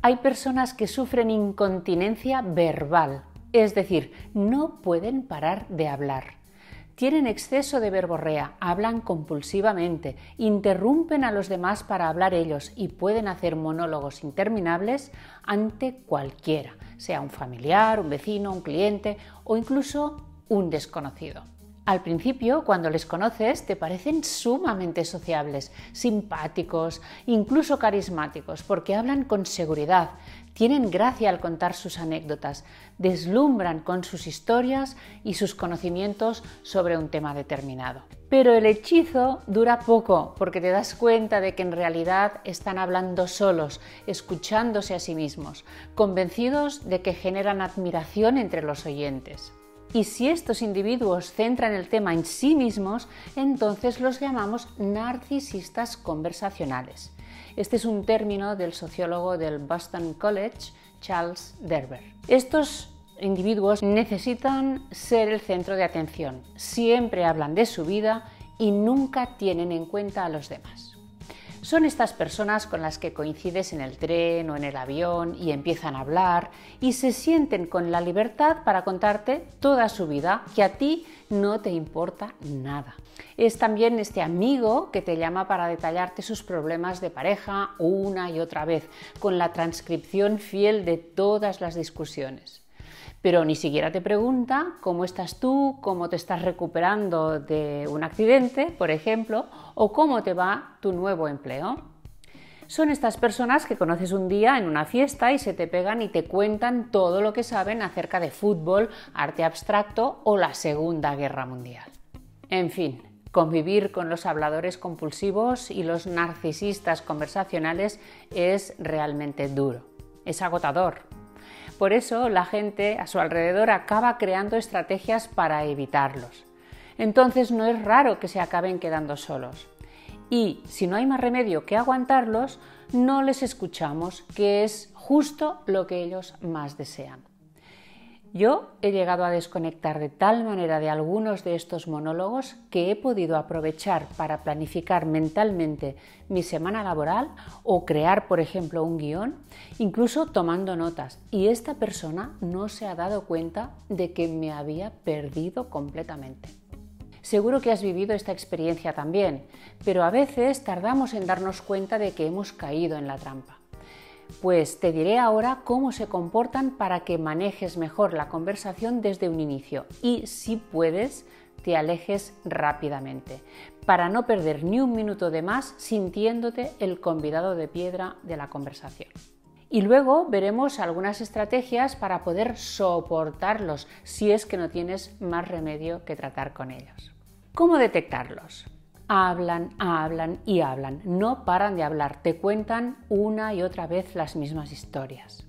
Hay personas que sufren incontinencia verbal, es decir, no pueden parar de hablar. Tienen exceso de verborrea, hablan compulsivamente, interrumpen a los demás para hablar ellos y pueden hacer monólogos interminables ante cualquiera, sea un familiar, un vecino, un cliente o incluso un desconocido. Al principio, cuando les conoces, te parecen sumamente sociables, simpáticos, incluso carismáticos, porque hablan con seguridad, tienen gracia al contar sus anécdotas, deslumbran con sus historias y sus conocimientos sobre un tema determinado. Pero el hechizo dura poco, porque te das cuenta de que en realidad están hablando solos, escuchándose a sí mismos, convencidos de que generan admiración entre los oyentes. Y si estos individuos centran el tema en sí mismos, entonces los llamamos narcisistas conversacionales. Este es un término del sociólogo del Boston College, Charles Derber. Estos individuos necesitan ser el centro de atención, siempre hablan de su vida y nunca tienen en cuenta a los demás. Son estas personas con las que coincides en el tren o en el avión y empiezan a hablar y se sienten con la libertad para contarte toda su vida, que a ti no te importa nada. Es también este amigo que te llama para detallarte sus problemas de pareja una y otra vez, con la transcripción fiel de todas las discusiones. Pero ni siquiera te pregunta cómo estás tú, cómo te estás recuperando de un accidente, por ejemplo, o cómo te va tu nuevo empleo. Son estas personas que conoces un día en una fiesta y se te pegan y te cuentan todo lo que saben acerca de fútbol, arte abstracto o la Segunda Guerra Mundial. En fin, convivir con los habladores compulsivos y los narcisistas conversacionales es realmente duro, es agotador. Por eso la gente a su alrededor acaba creando estrategias para evitarlos. Entonces no es raro que se acaben quedando solos. Y si no hay más remedio que aguantarlos, no les escuchamos, que es justo lo que ellos más desean. Yo he llegado a desconectar de tal manera de algunos de estos monólogos que he podido aprovechar para planificar mentalmente mi semana laboral o crear, por ejemplo, un guión, incluso tomando notas. Y esta persona no se ha dado cuenta de que me había perdido completamente. Seguro que has vivido esta experiencia también, pero a veces tardamos en darnos cuenta de que hemos caído en la trampa. Pues te diré ahora cómo se comportan para que manejes mejor la conversación desde un inicio y, si puedes, te alejes rápidamente, para no perder ni un minuto de más sintiéndote el convidado de piedra de la conversación. Y luego veremos algunas estrategias para poder soportarlos si es que no tienes más remedio que tratar con ellos. ¿Cómo detectarlos? Hablan y hablan, no paran de hablar, te cuentan una y otra vez las mismas historias.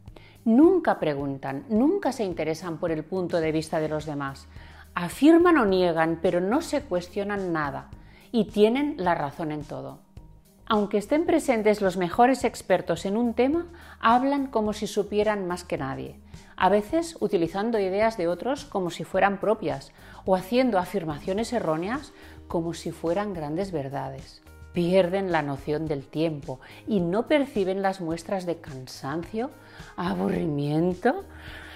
Nunca preguntan, nunca se interesan por el punto de vista de los demás. Afirman o niegan, pero no se cuestionan nada y tienen la razón en todo. Aunque estén presentes los mejores expertos en un tema, hablan como si supieran más que nadie, a veces utilizando ideas de otros como si fueran propias o haciendo afirmaciones erróneas como si fueran grandes verdades. Pierden la noción del tiempo y no perciben las muestras de cansancio, aburrimiento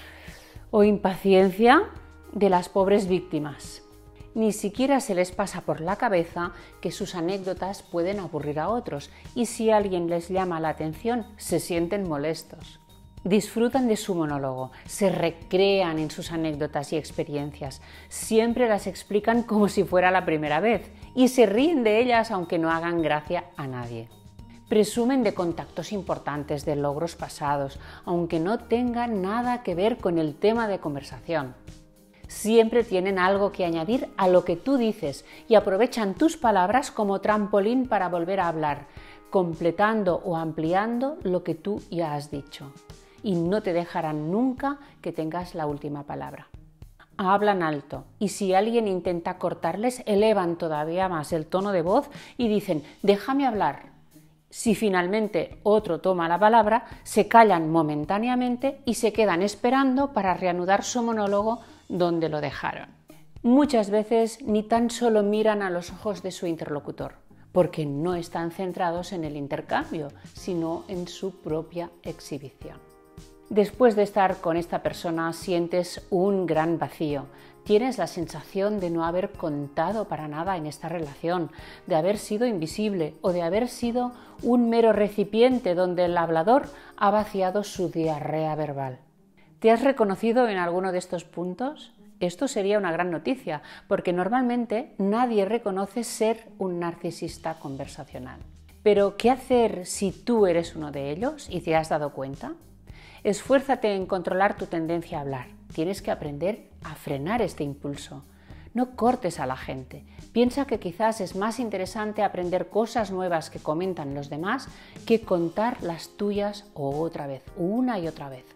o impaciencia de las pobres víctimas. Ni siquiera se les pasa por la cabeza que sus anécdotas pueden aburrir a otros y si alguien les llama la atención se sienten molestos. Disfrutan de su monólogo, se recrean en sus anécdotas y experiencias, siempre las explican como si fuera la primera vez y se ríen de ellas aunque no hagan gracia a nadie. Presumen de contactos importantes, de logros pasados, aunque no tengan nada que ver con el tema de conversación. Siempre tienen algo que añadir a lo que tú dices y aprovechan tus palabras como trampolín para volver a hablar, completando o ampliando lo que tú ya has dicho. Y no te dejarán nunca que tengas la última palabra. Hablan alto y si alguien intenta cortarles, elevan todavía más el tono de voz y dicen «déjame hablar». Si finalmente otro toma la palabra, se callan momentáneamente y se quedan esperando para reanudar su monólogo donde lo dejaron. Muchas veces ni tan solo miran a los ojos de su interlocutor. porque no están centrados en el intercambio, sino en su propia exhibición. Después de estar con esta persona sientes un gran vacío. Tienes la sensación de no haber contado para nada en esta relación, de haber sido invisible o de haber sido un mero recipiente donde el hablador ha vaciado su diarrea verbal. ¿Te has reconocido en alguno de estos puntos? Esto sería una gran noticia, porque normalmente nadie reconoce ser un narcisista conversacional. Pero, ¿qué hacer si tú eres uno de ellos y te has dado cuenta? Esfuérzate en controlar tu tendencia a hablar. Tienes que aprender a frenar este impulso. No cortes a la gente. Piensa que quizás es más interesante aprender cosas nuevas que comentan los demás que contar las tuyas otra vez, una y otra vez.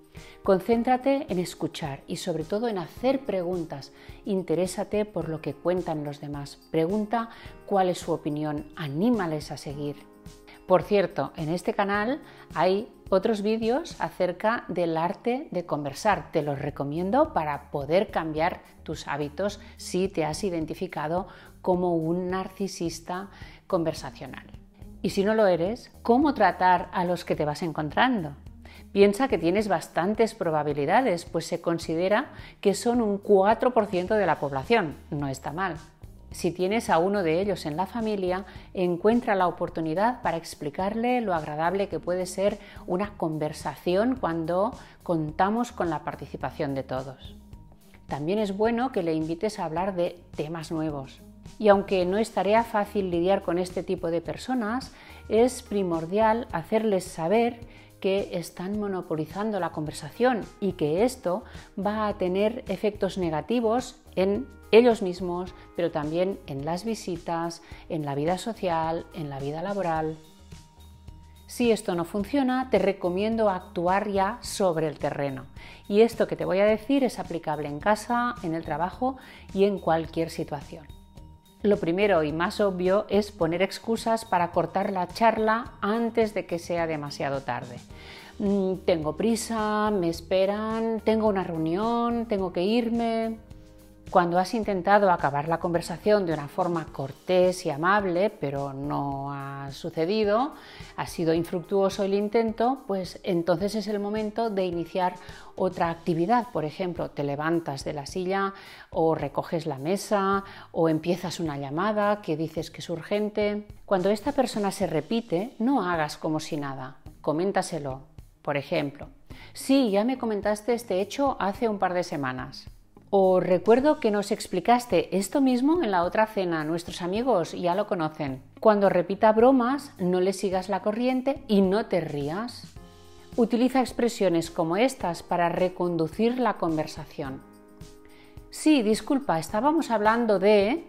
Concéntrate en escuchar y sobre todo en hacer preguntas. Interésate por lo que cuentan los demás. Pregunta cuál es su opinión. Anímales a seguir. Por cierto, en este canal hay otros vídeos acerca del arte de conversar. Te los recomiendo para poder cambiar tus hábitos si te has identificado como un narcisista conversacional. Y si no lo eres, ¿cómo tratar a los que te vas encontrando? Piensa que tienes bastantes probabilidades, pues se considera que son un 4% de la población. No está mal. Si tienes a uno de ellos en la familia, encuentra la oportunidad para explicarle lo agradable que puede ser una conversación cuando contamos con la participación de todos. También es bueno que le invites a hablar de temas nuevos. Y aunque no es tarea fácil lidiar con este tipo de personas, es primordial hacerles saber que están monopolizando la conversación y que esto va a tener efectos negativos en ellos mismos, pero también en las visitas, en la vida social, en la vida laboral. Si esto no funciona, te recomiendo actuar ya sobre el terreno. Y esto que te voy a decir es aplicable en casa, en el trabajo y en cualquier situación. Lo primero y más obvio es poner excusas para cortar la charla antes de que sea demasiado tarde. Tengo prisa, me esperan, tengo una reunión, tengo que irme. Cuando has intentado acabar la conversación de una forma cortés y amable, pero no ha sucedido, ha sido infructuoso el intento, pues entonces es el momento de iniciar otra actividad. Por ejemplo, te levantas de la silla o recoges la mesa o empiezas una llamada que dices que es urgente. Cuando esta persona se repite, no hagas como si nada, coméntaselo. Por ejemplo, sí, ya me comentaste este hecho hace un par de semanas. O recuerdo que nos explicaste esto mismo en la otra cena, nuestros amigos ya lo conocen. Cuando repita bromas, no le sigas la corriente y no te rías. Utiliza expresiones como estas para reconducir la conversación. Sí, disculpa, estábamos hablando de...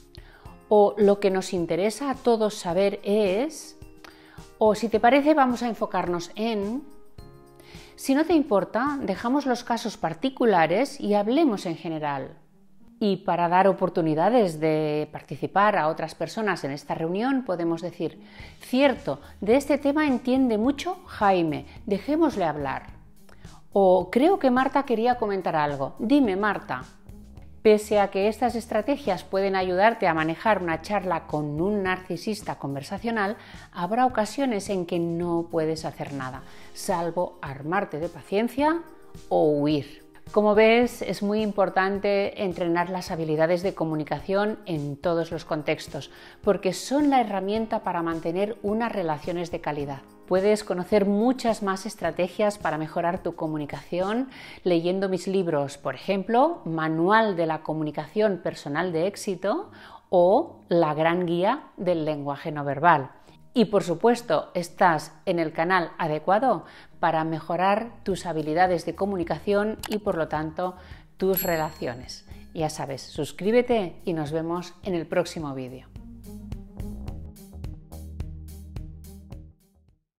O lo que nos interesa a todos saber es... O si te parece, vamos a enfocarnos en... Si no te importa, dejamos los casos particulares y hablemos en general. Y para dar oportunidades de participar a otras personas en esta reunión, podemos decir, cierto, de este tema entiende mucho Jaime, dejémosle hablar. O creo que Marta quería comentar algo, dime Marta. Pese a que estas estrategias pueden ayudarte a manejar una charla con un narcisista conversacional, habrá ocasiones en que no puedes hacer nada, salvo armarte de paciencia o huir. Como ves, es muy importante entrenar las habilidades de comunicación en todos los contextos, porque son la herramienta para mantener unas relaciones de calidad. Puedes conocer muchas más estrategias para mejorar tu comunicación leyendo mis libros, por ejemplo, Manual de la Comunicación Personal de Éxito o La Gran Guía del Lenguaje No Verbal. Y por supuesto, estás en el canal adecuado para mejorar tus habilidades de comunicación y por lo tanto tus relaciones. Ya sabes, suscríbete y nos vemos en el próximo vídeo.